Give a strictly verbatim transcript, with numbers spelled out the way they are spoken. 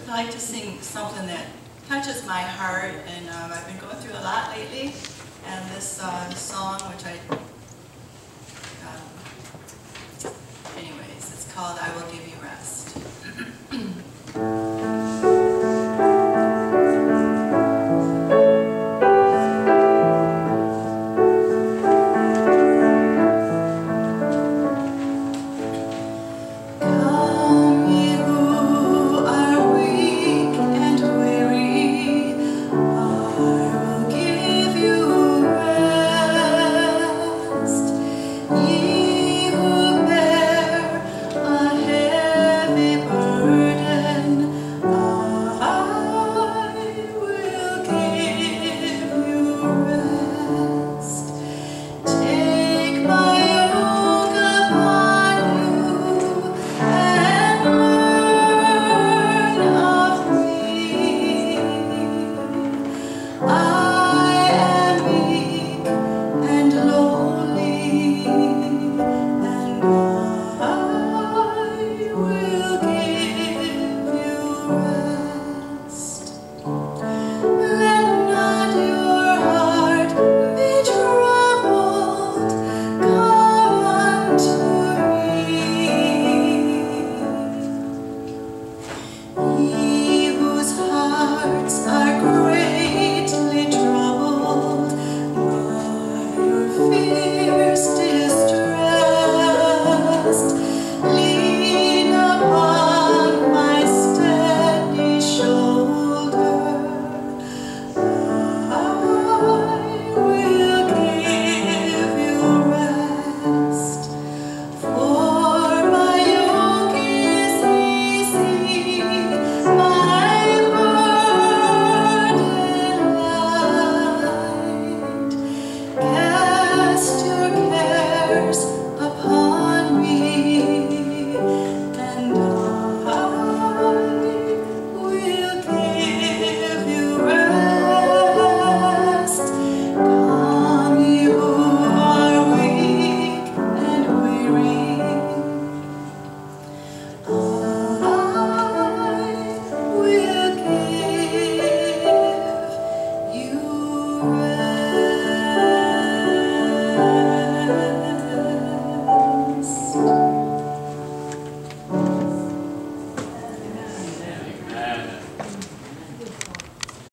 I'd like to sing something that touches my heart, and um, I've been going through a lot lately. And this uh, song, which I, um, anyways, it's called "I Will Give You Rest." Right.